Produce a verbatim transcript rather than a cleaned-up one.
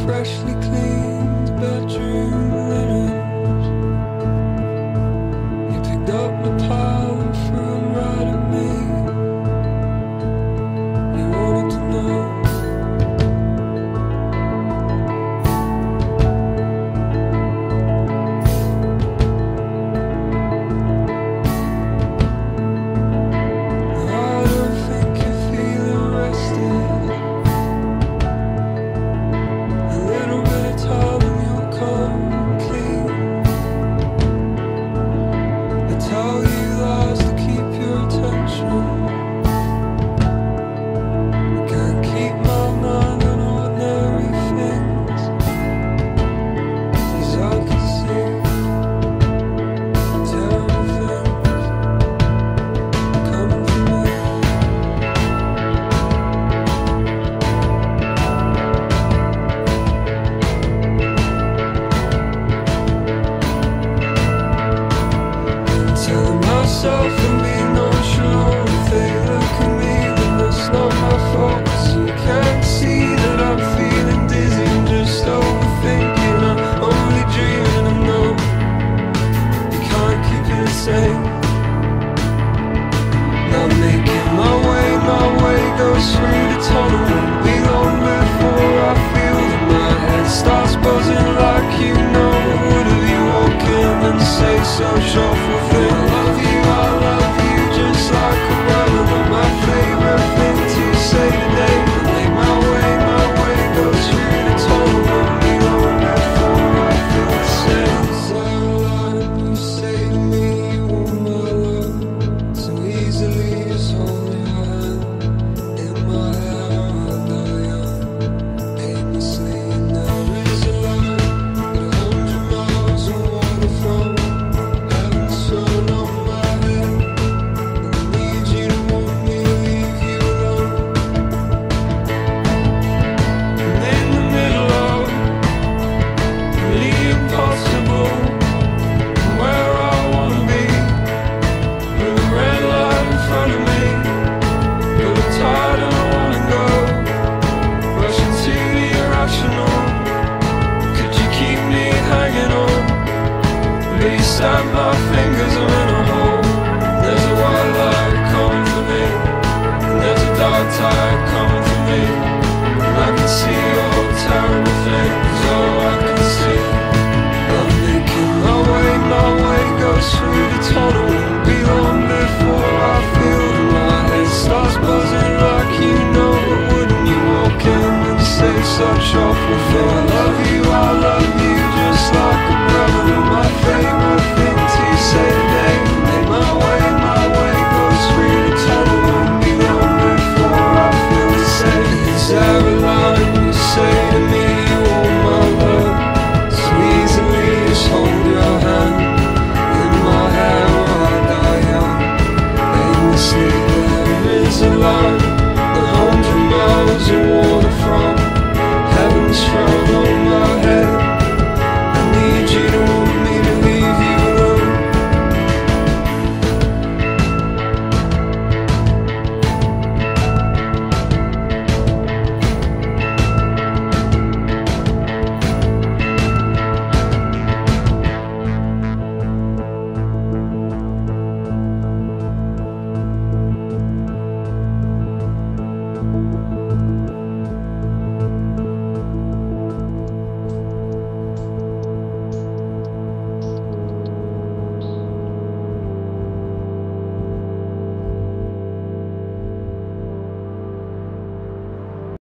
freshly cleaned bedroom linens. You picked up the pile and threw 'em right at me. You wanted to know. And be nonchalant. If they look at me, then that's not my fault. 'Cause you can't see that I'm feeling dizzy and just overthinking. I'm only dreaming, I know. You can't keep it the same. I'm making my way, my way goes through the tunnel. Won't be long before I feel that my head starts buzzing like you know. Would have you walk in and say such awful things? I love you, I love you just like a brother. Not my favorite thing to say today. I make my way, my way goes through the tunnel. Won't be long before I feel the same. Is there a line you say to me you want my love so easily? Just hold your hand in my hair under your aimlessly. And there is a line at a hundred miles of water from heaven's throne on my head. And I need you to want me to leave you alone. And in the middle of the impossible, where I wanna be, with a red light in front of me, but I'm tired and I wanna go, rushing to the irrational. Could you keep me hanging on? Please snap my fingers, I'm in a hole. There's a white light coming for me, and there's a dark tide coming for me. And I can see all terrible things, oh I can see. I'm making my way, my way goes through the tunnel. Won't be long before I feel that my head starts buzzing like you know. But wouldn't you walk in and say such awful things? I love you, I love you just like a brother. My favorite thing to say.